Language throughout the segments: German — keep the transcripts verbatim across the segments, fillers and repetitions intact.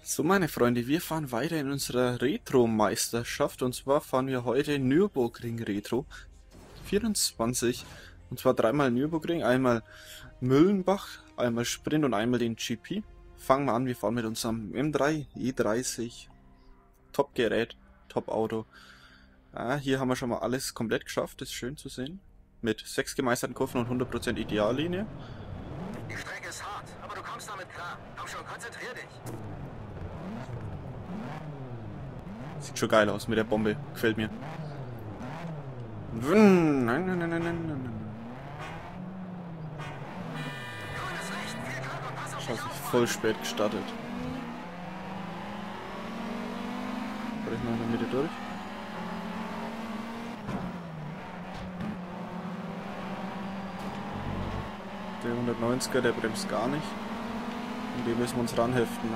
So, meine Freunde, wir fahren weiter in unserer Retro-Meisterschaft und zwar fahren wir heute Nürburgring Retro vierundzwanzig und zwar dreimal Nürburgring, einmal Müllenbach, einmal Sprint und einmal den G P. Fangen wir an, wir fahren mit unserem M drei E dreißig, Top-Gerät, Top-Auto. Ah, hier haben wir schon mal alles komplett geschafft, das ist schön zu sehen. Mit sechs gemeisterten Kurven und hundert Prozent Ideallinie. Die Strecke ist hart, aber du kommst damit klar. Komm schon, konzentrier dich. Sieht schon geil aus mit der Bombe. Gefällt mir. Nein, nein, nein, nein, nein, nein. Grünes Licht, viel Glück und pass auf Schau, dich sich auf. voll spät gestartet. Fahr ich mal in der Mitte durch. Der hundertneunziger, der bremst gar nicht. Und dem müssen wir uns ranheften.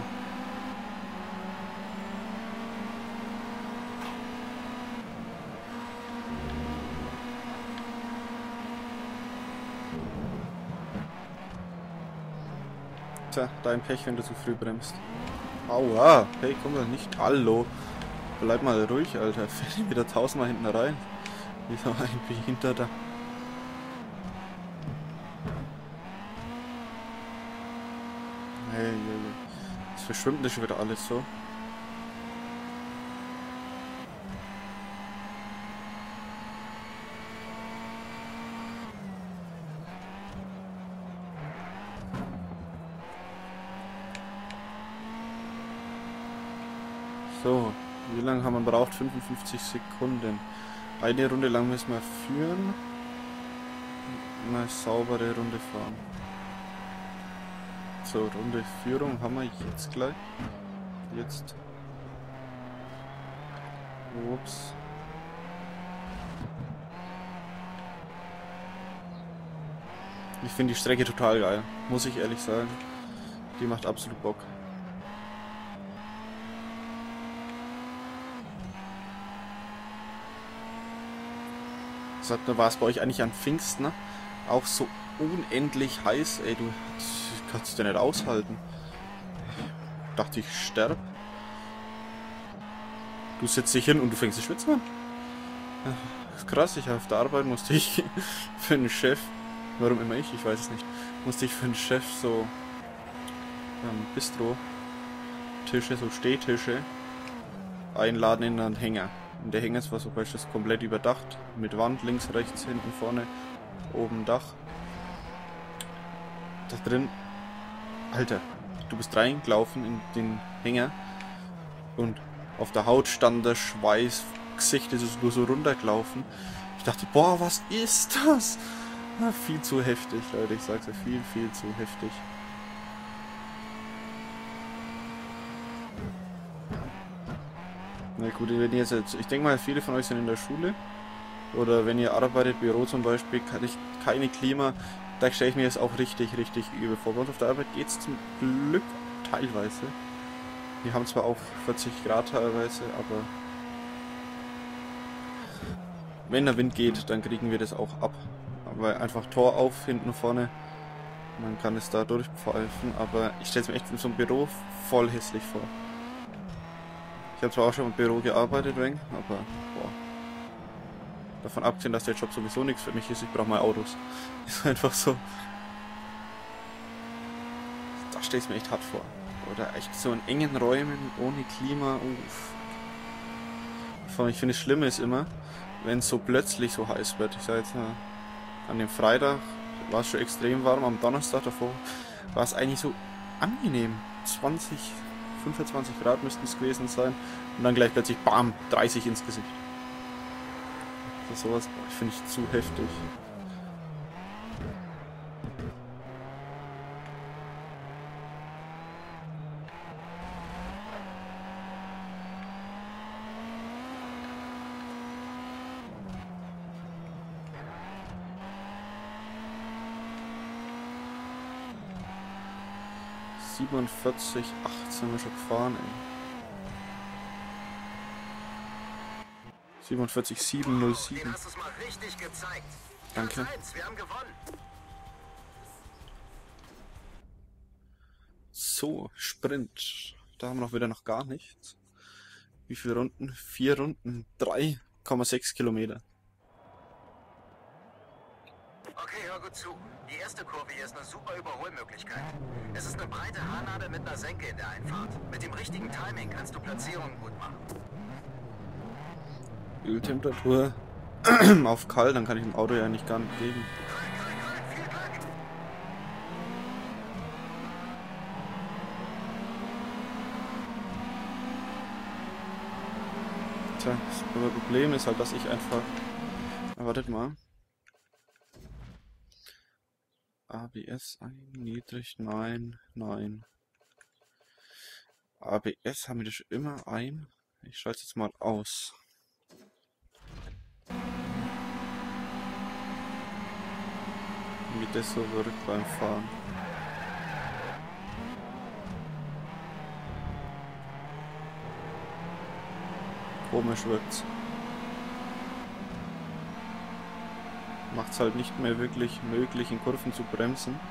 Tja, dein Pech, wenn du zu früh bremst. Aua, hey, komm doch nicht. Hallo. Bleib mal ruhig, Alter. Fährt wieder tausendmal hinten rein. Wie so ein Behinderter. Hey, hey, hey. Das verschwimmt das schon wieder alles so. So, wie lange haben wir braucht? fünfundfünfzig Sekunden. Eine Runde lang müssen wir führen. Eine saubere Runde fahren. So, Runde Führung haben wir jetzt gleich. Jetzt. Ups. Ich finde die Strecke total geil, muss ich ehrlich sagen. Die macht absolut Bock. Sagt mir, war es bei euch eigentlich an Pfingsten, ne? Auch so unendlich heiß, ey, du kannst es ja nicht aushalten. Dachte ich sterb. Du setzt dich hin und du fängst zu schwitzen an. Das ist krass, ich auf der Arbeit musste ich für einen Chef, warum immer ich, ich weiß es nicht, musste ich für einen Chef so ähm, Bistro-Tische, so Stehtische einladen in einen Hänger. Und der Hänger ist war so beispielsweise komplett überdacht, mit Wand, links, rechts, hinten, vorne, oben Dach. Da drin, Alter, du bist reingelaufen in den Hänger und auf der Haut stand der Schweiß, Gesicht ist nur so runtergelaufen. Ich dachte, boah, was ist das? Na, viel zu heftig, Leute, ich sag's ja, viel, viel zu heftig. Na gut, wenn ihr jetzt, ich denke mal, viele von euch sind in der Schule. Oder wenn ihr arbeitet, Büro zum Beispiel, kann ich keine Klima. Da stelle ich mir jetzt auch richtig, richtig übel vor. Bei uns auf der Arbeit geht es zum Glück teilweise. Wir haben zwar auch vierzig Grad teilweise, aber wenn der Wind geht, dann kriegen wir das auch ab. Aber einfach Tor auf, hinten vorne. Man kann es da durchpfeifen, aber ich stelle es mir echt in so einem Büro voll hässlich vor. Ich habe zwar auch schon im Büro gearbeitet, Weng, aber boah. Davon abgesehen, dass der Job sowieso nichts für mich ist, ich brauche mal Autos. Ist einfach so. Da stelle ich es mir echt hart vor. Oder echt so in engen Räumen, ohne Klima. Uff. Ich finde, das Schlimme ist immer, wenn es so plötzlich so heiß wird. Ich sage jetzt mal, an dem Freitag war es schon extrem warm, am Donnerstag davor war es eigentlich so angenehm. zwanzig, fünfundzwanzig Grad müssten es gewesen sein. Und dann gleich plötzlich BAM! dreißig ins Gesicht. Das ist sowas, finde ich zu heftig. siebenundvierzig, acht sind wir schon gefahren, ey. siebenundvierzig, sieben null sieben. Den hast du's mal richtig gezeigt. Danke. Eins, wir haben gewonnen. So, Sprint. Da haben wir noch wieder noch gar nichts. Wie viele Runden? Vier Runden. drei Komma sechs Kilometer. Okay, hör gut zu. Die erste Kurve hier ist eine super Überholmöglichkeit. Es ist eine breite Haarnadel mit einer Senke in der Einfahrt. Mit dem richtigen Timing kannst du Platzierungen gut machen. Öltemperatur auf kalt, dann kann ich dem Auto ja nicht gar nicht geben. Tja, das Problem ist halt, dass ich einfach... Wartet mal. A B S ein, niedrig, nein, nein. A B S haben wir das schon immer ein. Ich schalte es jetzt mal aus. Wie das so wirkt beim Fahren. Komisch wirkt's. Macht es halt nicht mehr wirklich möglich, in Kurven zu bremsen.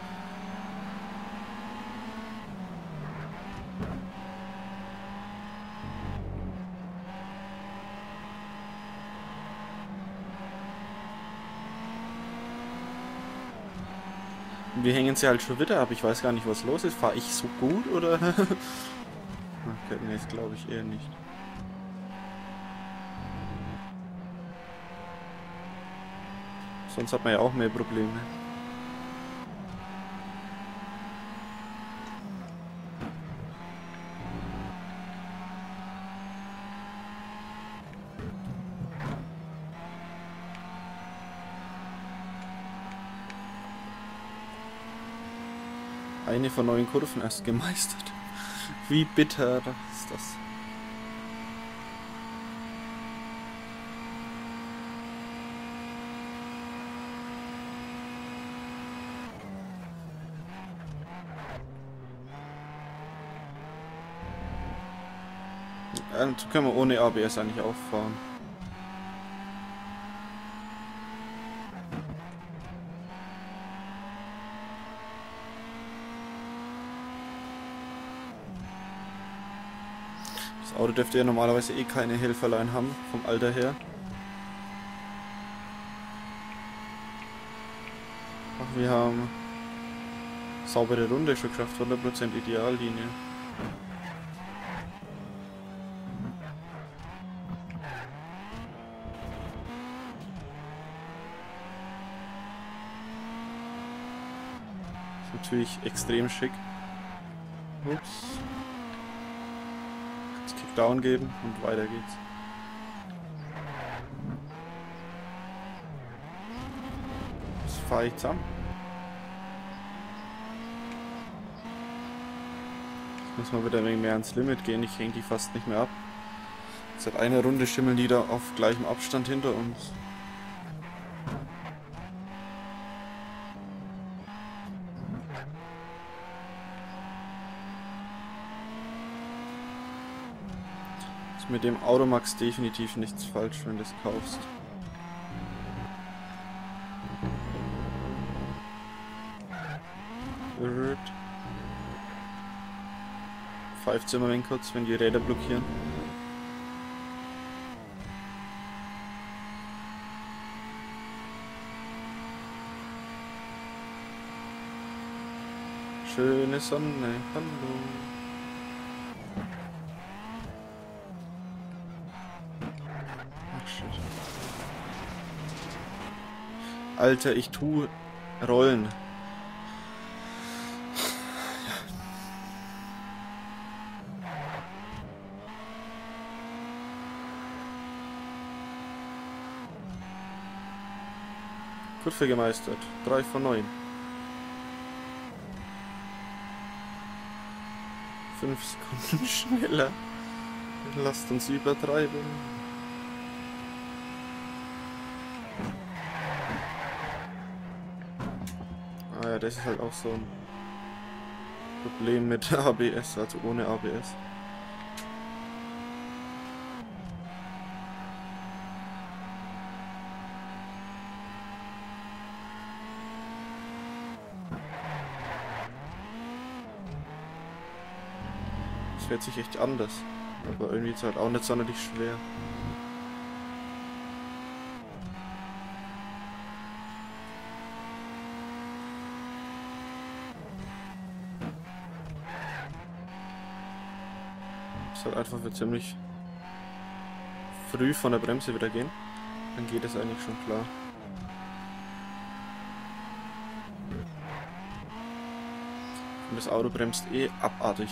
Und wir hängen sie halt schon wieder ab. Ich weiß gar nicht, was los ist. Fahre ich so gut oder? Okay, nee, das glaube ich eher nicht. Sonst hat man ja auch mehr Probleme. Eine von neun Kurven erst gemeistert. Wie bitter ist das? Dann können wir ohne A B S eigentlich auch fahren. Das Auto dürfte ja normalerweise eh keine Helferlein haben, vom Alter her. Ach, wir haben saubere Runde schon geschafft, hundert Prozent Ideallinie. Natürlich extrem schick. Ups. Jetzt Kickdown geben und weiter geht's. Das fahre ich zusammen. Jetzt muss man wieder ein wenig mehr ans Limit gehen. Ich hänge die fast nicht mehr ab. Seit einer Runde schimmeln die da auf gleichem Abstand hinter uns. Mit dem Auto machst definitiv nichts falsch, wenn du es kaufst. Pfeift immer wenn kurz, wenn die Räder blockieren. Schöne Sonne, hallo. Alter, ich tu Rollen. Kurve gemeistert. drei von neun. fünf Sekunden schneller. Lasst uns übertreiben. Ah ja, das ist halt auch so ein Problem mit A B S, also ohne A B S. fährt sich echt anders. Aber irgendwie ist es halt auch nicht sonderlich schwer. Es soll einfach für ziemlich früh von der Bremse wieder gehen. Dann geht es eigentlich schon klar. Und das Auto bremst eh abartig.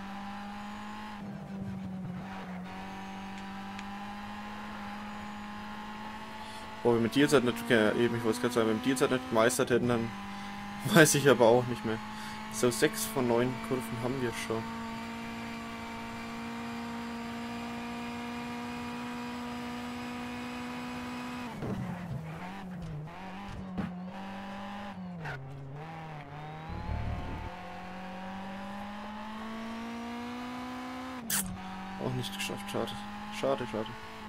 Boah, wenn wir die jetzt halt nicht, ja, eben, ich wollte es gerade sagen, wenn wir die jetzt halt nicht gemeistert hätten, dann weiß ich aber auch nicht mehr. So, sechs von neun Kurven haben wir schon. Auch nicht geschafft, schade. Schade, schade.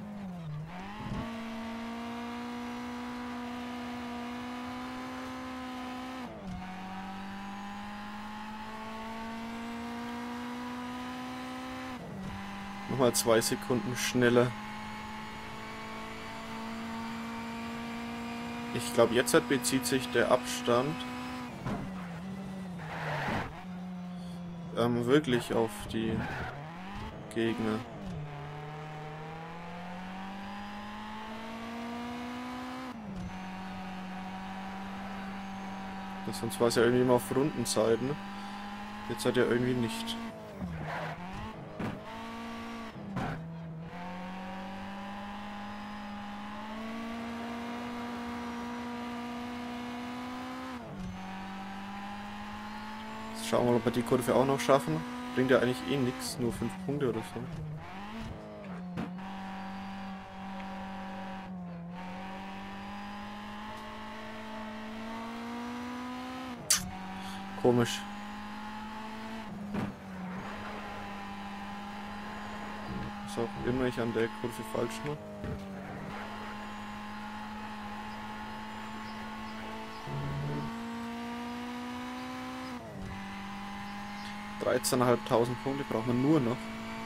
Nochmal zwei Sekunden schneller. Ich glaube, jetzt halt bezieht sich der Abstand ähm, wirklich auf die Gegner. Das sonst war es ja irgendwie immer auf Rundenzeiten. Ne? Jetzt hat er irgendwie nicht. Jetzt schauen wir mal, ob wir die Kurve auch noch schaffen. Bringt ja eigentlich eh nichts, nur fünf Punkte oder so. Komisch. Was auch immer ich an der Kurve falsch mache. dreizehntausendfünfhundert Punkte braucht man nur noch.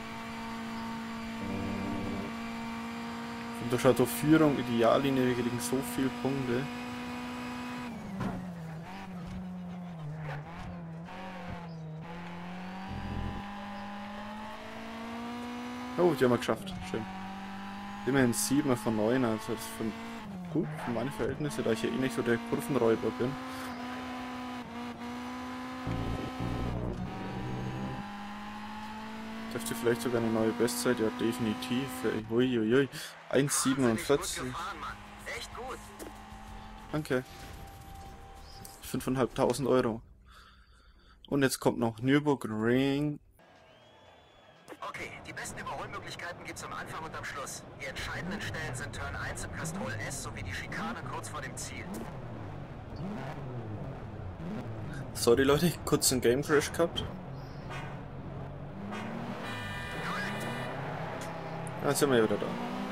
Und da schaut auf Führung, Ideallinie, wir kriegen so viele Punkte. Oh, die haben wir geschafft. Schön. Immerhin sieben von neun, also das ist von gut für meine Verhältnisse, da ich ja eh nicht so der Kurvenräuber bin. Dürfte vielleicht sogar eine neue Bestzeit, ja definitiv. Uiuiui. eins siebenundvierzig. Echt gut. Danke. fünftausendfünfhundert Euro. Und jetzt kommt noch Nürburgring. Okay, die besten Überholmöglichkeiten gibt's am Anfang und am Schluss. Die entscheidenden Stellen sind Turn eins im Castrol S sowie die Schikane kurz vor dem Ziel. Sorry Leute, kurz einen Game Crash gehabt. Ja, jetzt sind wir ja wieder da.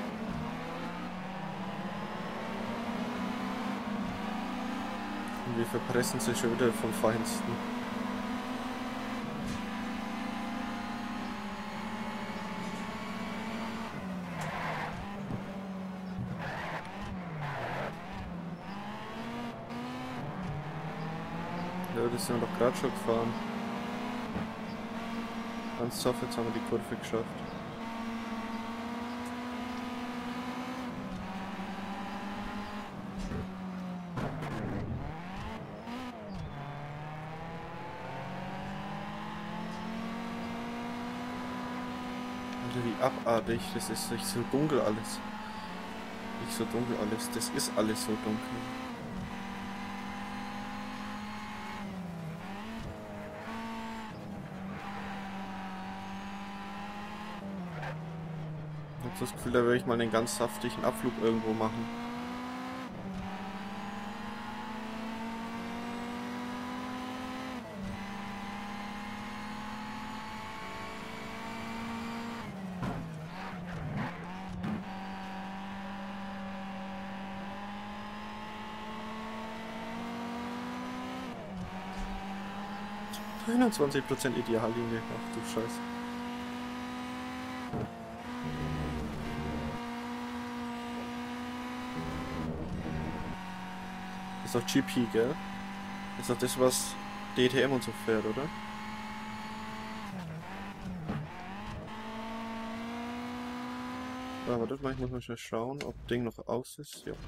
Und wir verpressen sich schon wieder vom Feinsten. Ja, das sind wir doch gerade schon gefahren. Ganz soft, jetzt haben wir die Kurve geschafft. Wie abartig, das ist nicht so dunkel alles. Nicht so dunkel alles, das ist alles so dunkel. Ich habe das Gefühl, da werde ich mal einen ganz saftigen Abflug irgendwo machen. einundzwanzig Prozent Ideallinie, ach du Scheiße. Ist doch G P, gell? Ist doch das, was D T M und so fährt, oder? Ja, warte mal, ich muss mal schnell schauen, ob das Ding noch aus ist. Ja.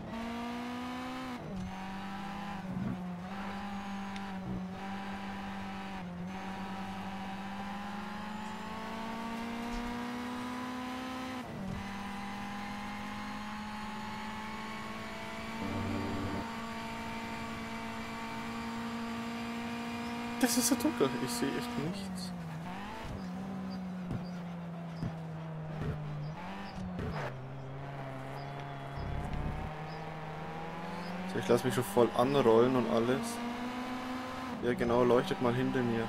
Das ist so dunkel, ich sehe echt nichts. So, ich lasse mich schon voll anrollen und alles. Ja genau, leuchtet mal hinter mir.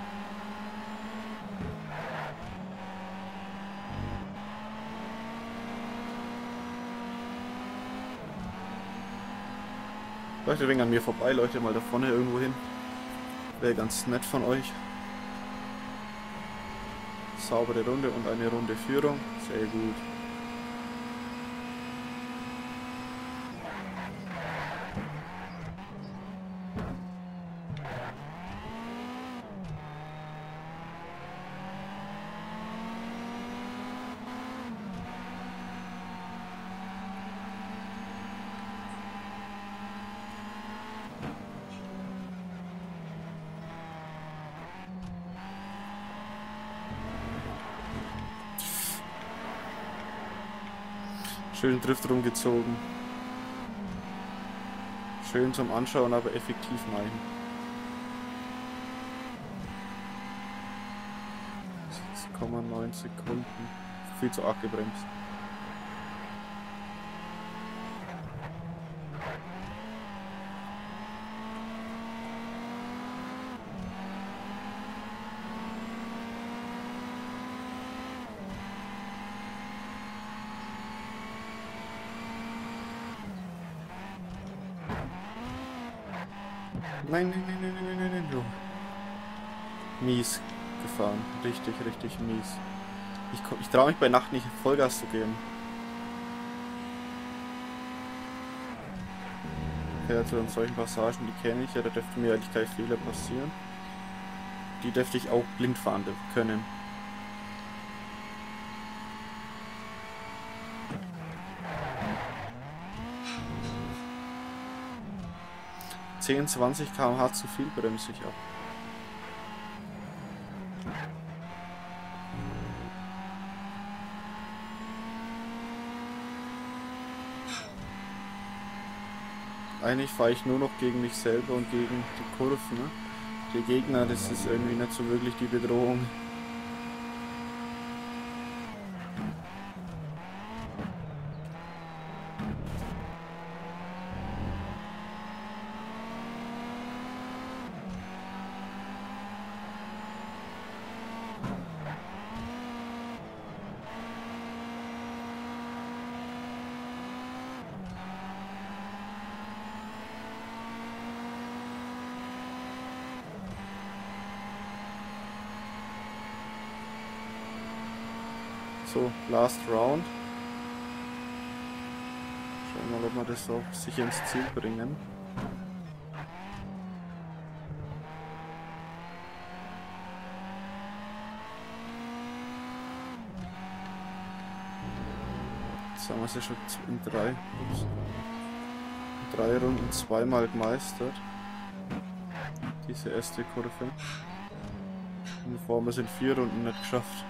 Leuchtet wegen an mir vorbei, leuchtet mal da vorne irgendwo hin. Wäre ganz nett von euch. Saubere Runde und eine Runde Führung. Sehr gut. Schön Drift rumgezogen. Schön zum Anschauen, aber effektiv meinen. sechs Komma neun Sekunden. Viel zu arg gebremst. Nein, nein, nein, nein, nein, nein, nein, nein. Mies gefahren. Richtig, richtig mies. Ich, ich traue mich bei Nacht nicht Vollgas zu geben. Okay, also in solchen Passagen, die kenne ich ja, da dürfte mir eigentlich kein Fehler passieren. Die dürfte ich auch blind fahren können. zehn, zwanzig Kilometer pro Stunde zu viel bremse ich ab. Eigentlich fahre ich nur noch gegen mich selber und gegen die Kurven. Ne? Die Gegner, das ist irgendwie nicht so wirklich die Bedrohung. So, last round. Schauen wir mal, ob wir das auch sicher ins Ziel bringen. Jetzt haben wir es ja schon in drei, ups, in drei Runden zweimal gemeistert. Diese erste Kurve. Und vor allem sind vier Runden nicht geschafft.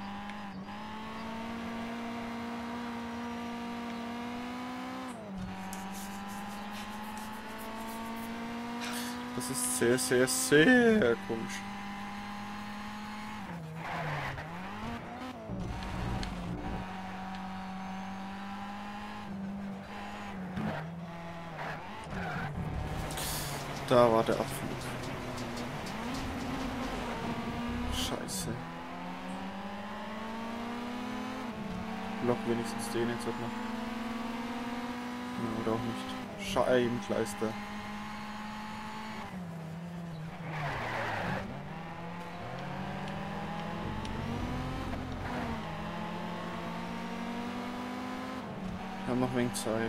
Das ist sehr, sehr, sehr komisch. Da war der Abflug. Scheiße. Block wenigstens den jetzt noch. Ja, oder auch nicht. Scheibenkleister. haben noch ein wenig Zeit.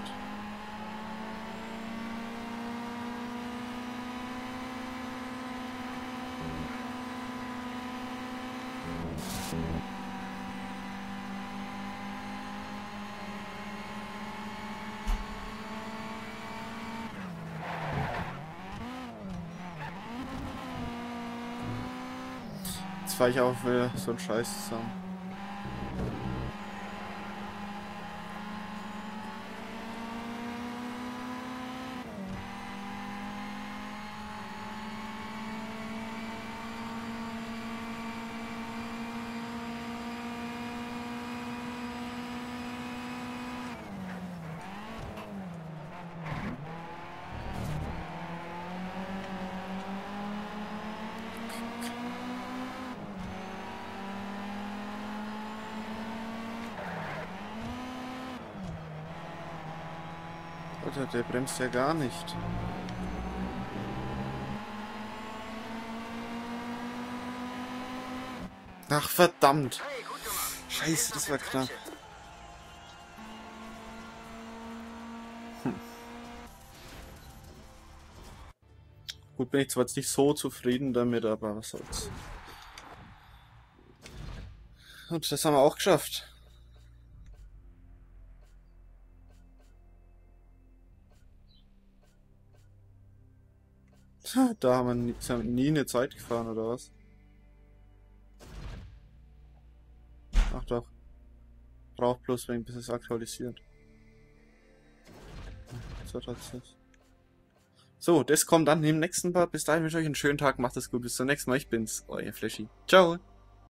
Jetzt fahre ich auch wieder so einen Scheiß zusammen. Alter, der bremst ja gar nicht. Ach, verdammt. Hey, gut gemacht. Scheiße, das war knapp. Hm. Gut, bin ich zwar jetzt nicht so zufrieden damit, aber was soll's. Und das haben wir auch geschafft. Da haben wir nie, haben wir nie eine Zeit gefahren, oder was? Ach doch. Braucht bloß wegen, bis es aktualisiert. So, das ist. So, das kommt dann im nächsten Part. Bis dahin wünsche ich euch einen schönen Tag. Macht es gut. Bis zum nächsten Mal. Ich bin's, euer Flashy. Ciao.